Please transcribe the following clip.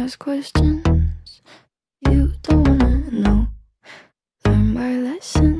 ask questions you don't wanna know. Learn my lesson.